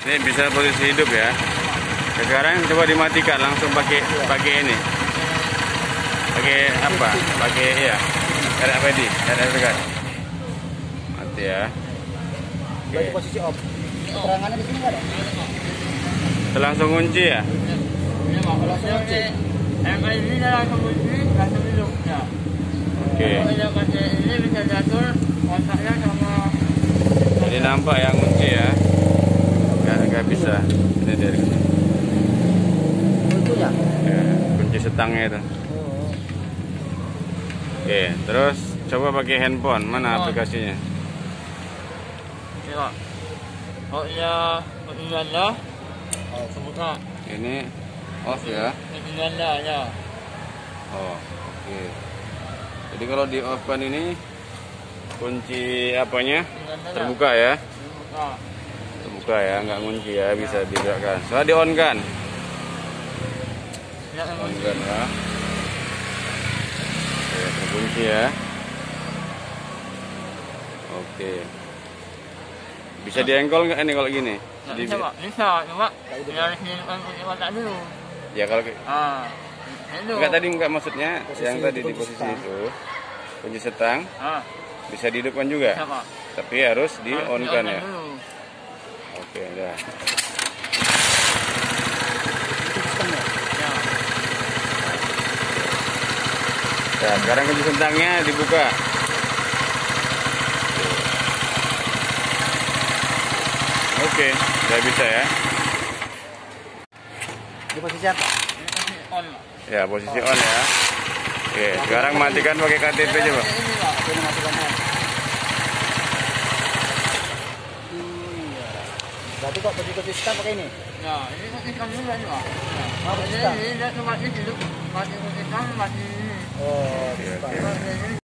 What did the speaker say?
Ini bisa posisi hidup ya. Sekarang coba dimatikan langsung pakai ini. Pakai apa? Pakai ya. RFID, RFID. Mati ya. Oke. Posisi off. Terangannya di sini nggak ada? Langsung kunci ya. Ini mau langsung kunci. ini langsung kunci, langsung hidupnya. Oke. Kalau pakai ini bisa diatur kontaknya sama. Ini nampak yang kunci ya. Nggak bisa. Ini dari sini. Kunci ya? Ya, kunci setangnya itu. Oke, terus coba pakai handphone. Mana aplikasinya? Ya. Oh ya, Anda. Oh, sebuka. Ini off ya. Anda ya. Oh, oke. Jadi kalau di off kan ini kunci apanya terbuka ya. Sebuka. Terbuka ya, nggak kunci ya, bisa digerakkan. Soalnya di on kan. Ya, On kan ya. Oke, terkunci ya. Oke. Bisa diengkol nggak ini kalau gini? nggak bisa Pak, bisa, cuma harus dihidupkan kunci kontak dulu. Ya kalau Itu. enggak tadi enggak maksudnya Posisi yang tadi di kunci posisi setang. itu kunci setang bisa dihidupkan juga. Bisa Pak. Tapi harus di on kan ya. Dulu. Oke, udah. Ya. Nah, sekarang kunci setangnya dibuka. Oke, udah bisa ya. Di posisi apa? Ini posisi on. Ya, posisi on ya. Oke, sekarang matikan pakai KTP coba. Ini Pak. Ini matikan on. Iya. Berarti kok posisi start pakai ini? Ya, ini kunci kan dulu nih Pak. Ya. Oh, kunci Jadi start. ini dia cuma hidup, mati kunci kan mati ini. Oh, Oke, start. oke. Ini